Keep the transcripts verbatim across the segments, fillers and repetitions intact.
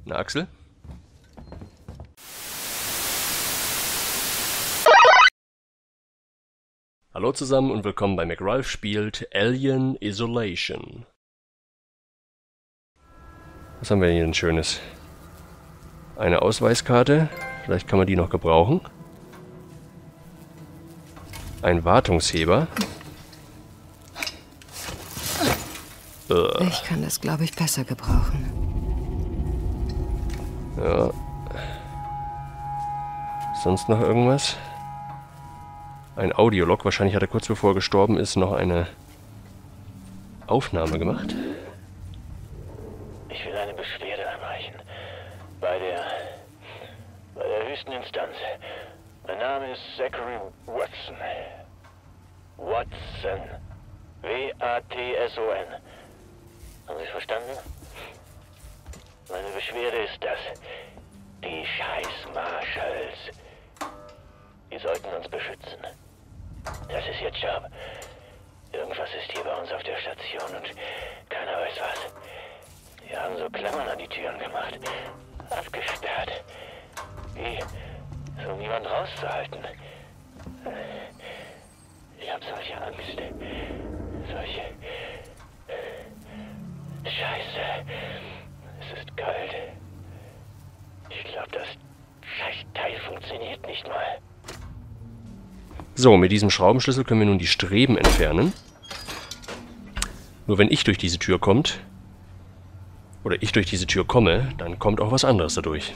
Na, Axel? Hallo zusammen und willkommen bei McRalph spielt Alien Isolation. Was haben wir hier denn Schönes? Eine Ausweiskarte. Vielleicht kann man die noch gebrauchen. Ein Wartungsheber. Ich kann das, glaube ich, besser gebrauchen. Ja. Sonst noch irgendwas? Ein Audiolog. Wahrscheinlich hat er kurz bevor er gestorben ist noch eine Aufnahme gemacht. Ich will eine Beschwerde einreichen. Bei der... bei der höchsten Instanz. Mein Name ist Zachary Watson. Watson. W A T S O N. Haben Sie es verstanden? Meine Beschwerde ist das. Die scheiß Marshalls. Die sollten uns beschützen. Das ist ihr Job. Irgendwas ist hier bei uns auf der Station und keiner weiß was. Die haben so Klammern an die Türen gemacht. Abgesperrt. Wie, so niemand rauszuhalten. Ich hab solche Angst. Solche... Scheiße. Es ist kalt. Ich glaube, das Scheißteil funktioniert nicht mal. So, mit diesem Schraubenschlüssel können wir nun die Streben entfernen. Nur wenn ich durch diese Tür kommt, oder ich durch diese Tür komme, dann kommt auch was anderes dadurch.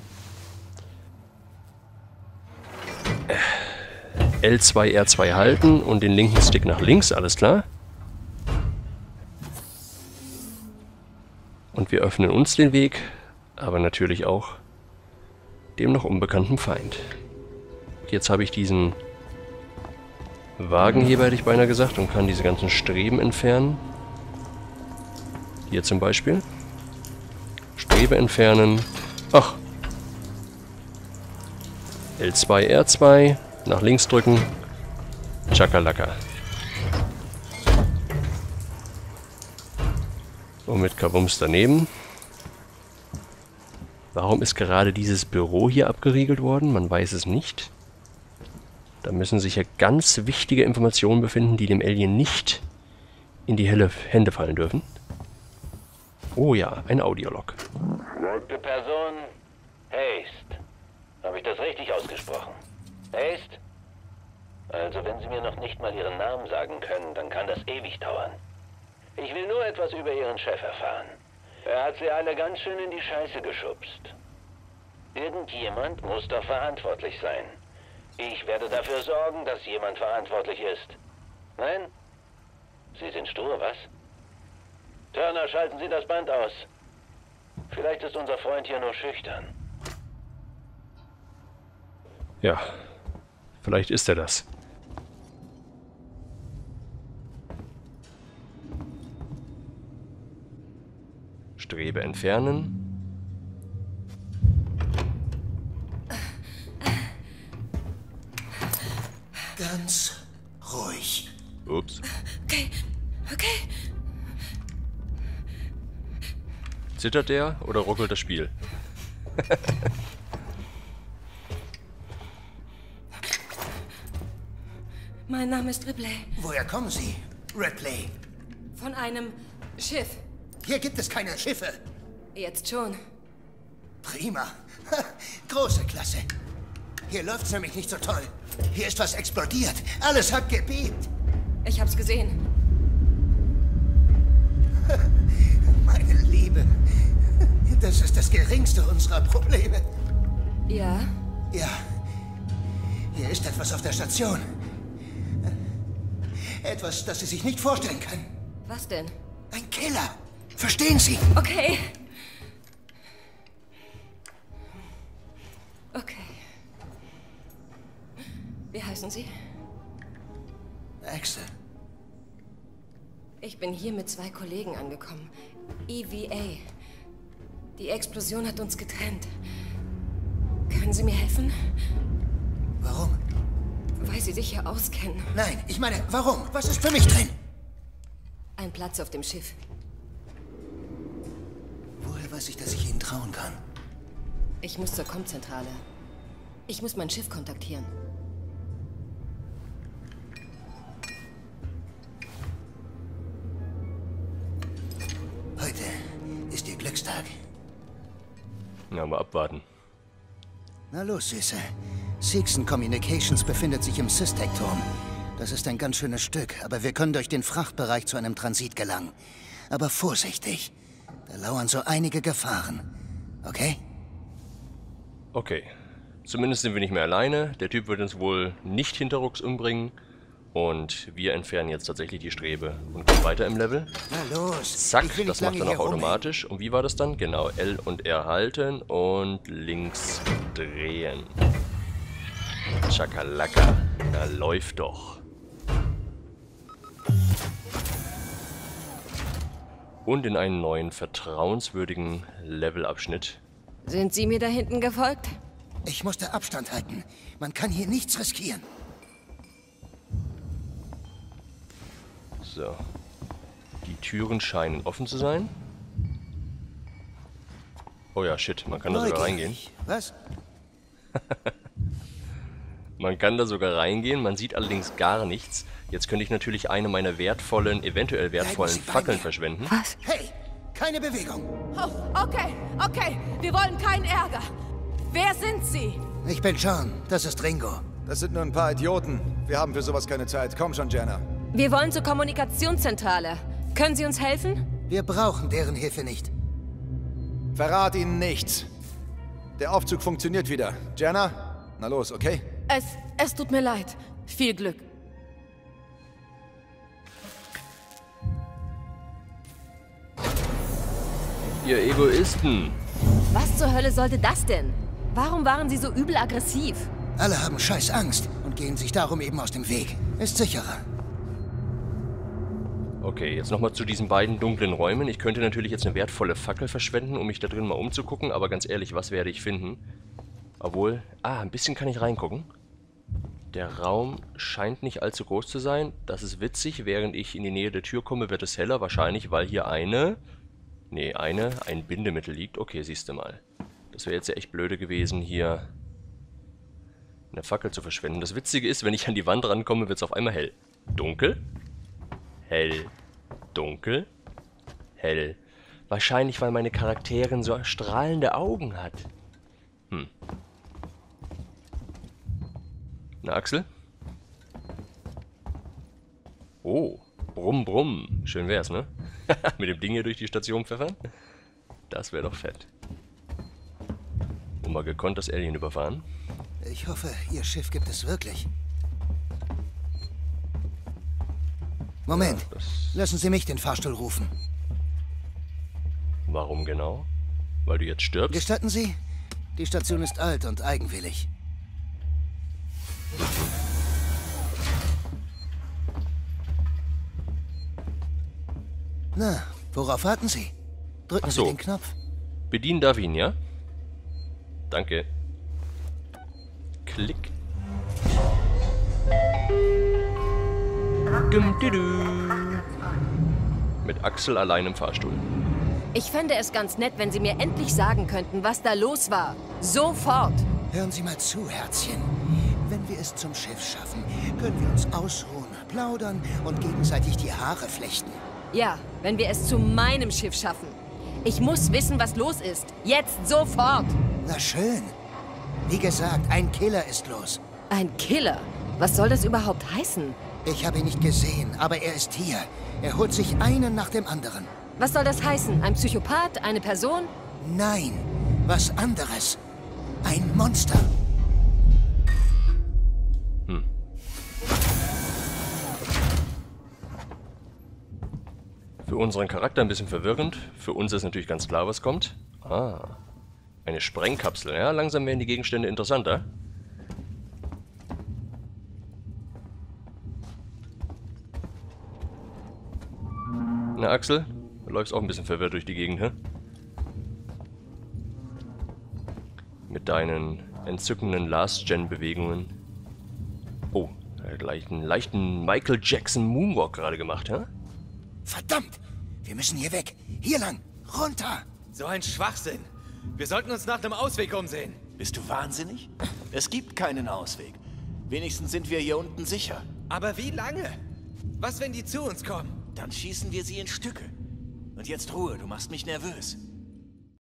L zwei R zwei halten und den linken Stick nach links, alles klar. Und wir öffnen uns den Weg, aber natürlich auch dem noch unbekannten Feind. Jetzt habe ich diesen Wagenheber, hätte ich beinahe gesagt, und kann diese ganzen Streben entfernen. Hier zum Beispiel. Strebe entfernen. Ach. L zwei R zwei. Nach links drücken. Chakalaka. Und mit Kabums daneben. Warum ist gerade dieses Büro hier abgeriegelt worden? Man weiß es nicht. Da müssen sich ja ganz wichtige Informationen befinden, die dem Alien nicht in die helle Hände fallen dürfen. Oh ja, ein Audiolog. Die Person Haste. Habe ich das richtig ausgesprochen? Haste? Also wenn Sie mir noch nicht mal Ihren Namen sagen können, dann kann das ewig dauern. Ich will nur etwas über Ihren Chef erfahren. Er hat Sie alle ganz schön in die Scheiße geschubst. Irgendjemand muss doch verantwortlich sein. Ich werde dafür sorgen, dass jemand verantwortlich ist. Nein? Sie sind stur, was? Turner, schalten Sie das Band aus. Vielleicht ist unser Freund hier nur schüchtern. Ja, vielleicht ist er das. Strebe entfernen. Ganz ruhig. Ups. Okay, okay. Zittert der oder ruckelt das Spiel? Mein Name ist Ripley. Woher kommen Sie, Ripley? Von einem Schiff. Hier gibt es keine Schiffe. Jetzt schon. Prima. Ha, große Klasse. Hier läuft's nämlich nicht so toll. Hier ist was explodiert. Alles hat gebebt. Ich hab's gesehen. Meine Liebe. Das ist das geringste unserer Probleme. Ja? Ja. Hier ist etwas auf der Station. Etwas, das Sie sich nicht vorstellen können. Was denn? Ein Killer. Verstehen Sie? Okay. Okay. Wie heißen Sie? Axel. Ich bin hier mit zwei Kollegen angekommen. E V A. Die Explosion hat uns getrennt. Können Sie mir helfen? Warum? Weil Sie sich hier auskennen. Nein, ich meine, warum? Was ist für mich drin? Ein Platz auf dem Schiff. Woher weiß ich, dass ich Ihnen trauen kann. Ich muss zur Kommzentrale. Ich muss mein Schiff kontaktieren. Heute ist Ihr Glückstag. Na, mal abwarten. Na los, Süße. Seegson Communications befindet sich im Systec-Turm. Das ist ein ganz schönes Stück, aber wir können durch den Frachtbereich zu einem Transit gelangen. Aber vorsichtig. Da lauern so einige Gefahren. Okay? Okay. Zumindest sind wir nicht mehr alleine. Der Typ wird uns wohl nicht hinterrucks umbringen. Und wir entfernen jetzt tatsächlich die Strebe und gehen weiter im Level. Na los. Zack, Ich will das nicht macht er lange noch hier automatisch. Und wie war das dann? Genau, L und R halten und links drehen. Chakalaka. Da läuft doch. Und in einen neuen, vertrauenswürdigen Levelabschnitt. Sind Sie mir da hinten gefolgt? Ich musste Abstand halten. Man kann hier nichts riskieren. So. Die Türen scheinen offen zu sein. Oh ja, shit, man kann da sogar reingehen. Neugierig. Was? Man kann da sogar reingehen, man sieht allerdings gar nichts. Jetzt könnte ich natürlich eine meiner wertvollen, eventuell wertvollen Sie bei Fackeln mir. verschwenden. Was? Hey, keine Bewegung. Oh, okay, okay. Wir wollen keinen Ärger. Wer sind Sie? Ich bin John. Das ist Ringo. Das sind nur ein paar Idioten. Wir haben für sowas keine Zeit. Komm schon, Jenna. Wir wollen zur Kommunikationszentrale. Können Sie uns helfen? Wir brauchen deren Hilfe nicht. Verrat ihnen nichts. Der Aufzug funktioniert wieder. Jenna? Na los, okay? Es, es tut mir leid. Viel Glück. Ihr Egoisten! Was zur Hölle sollte das denn? Warum waren Sie so übel aggressiv? Alle haben scheiß Angst und gehen sich darum eben aus dem Weg. Ist sicherer. Okay, jetzt nochmal zu diesen beiden dunklen Räumen. Ich könnte natürlich jetzt eine wertvolle Fackel verschwenden, um mich da drin mal umzugucken, aber ganz ehrlich, was werde ich finden? Obwohl, ah, ein bisschen kann ich reingucken. Der Raum scheint nicht allzu groß zu sein. Das ist witzig. Während ich in die Nähe der Tür komme, wird es heller. Wahrscheinlich, weil hier eine... Nee, eine, ein Bindemittel liegt. Okay, siehst du mal. Das wäre jetzt ja echt blöde gewesen, hier eine Fackel zu verschwenden. Das Witzige ist, wenn ich an die Wand rankomme, wird es auf einmal hell. Dunkel. Hell. Dunkel. Hell. Wahrscheinlich, weil meine Charakterin so strahlende Augen hat. Hm. Na, Axel? Oh, brumm, brumm. Schön wär's, ne? Mit dem Ding hier durch die Station pfeffern? Das wäre doch fett. Und mal gekonnt das Alien überfahren. Ich hoffe, Ihr Schiff gibt es wirklich. Moment. Ja, das- Lassen Sie mich den Fahrstuhl rufen. Warum genau? Weil du jetzt stirbst? Gestatten Sie? Die Station ist alt und eigenwillig. Na, worauf warten Sie? Drücken Ach so. Sie den Knopf. Bedienen darf ihn, ja? Danke. Klick. Dum, du, du. Mit Axel allein im Fahrstuhl. Ich fände es ganz nett, wenn Sie mir endlich sagen könnten, was da los war. Sofort! Hören Sie mal zu, Herzchen. Wenn wir es zum Schiff schaffen, können wir uns ausruhen, plaudern und gegenseitig die Haare flechten. Ja, wenn wir es zu meinem Schiff schaffen. Ich muss wissen, was los ist. Jetzt sofort! Na schön. Wie gesagt, ein Killer ist los. Ein Killer? Was soll das überhaupt heißen? Ich habe ihn nicht gesehen, aber er ist hier. Er holt sich einen nach dem anderen. Was soll das heißen? Ein Psychopath? Eine Person? Nein, was anderes. Ein Monster. Für unseren Charakter ein bisschen verwirrend. Für uns ist natürlich ganz klar, was kommt. Ah, eine Sprengkapsel. Ja, langsam werden die Gegenstände interessanter. Na, Axel, du läufst auch ein bisschen verwirrt durch die Gegend, hä? Mit deinen entzückenden Last-Gen-Bewegungen. Oh, er hat gleich einen leichten Michael Jackson Moonwalk gerade gemacht, hä? Verdammt! Wir müssen hier weg. Hier lang. Runter. So ein Schwachsinn. Wir sollten uns nach einem Ausweg umsehen. Bist du wahnsinnig? Es gibt keinen Ausweg. Wenigstens sind wir hier unten sicher. Aber wie lange? Was, wenn die zu uns kommen? Dann schießen wir sie in Stücke. Und jetzt Ruhe, du machst mich nervös.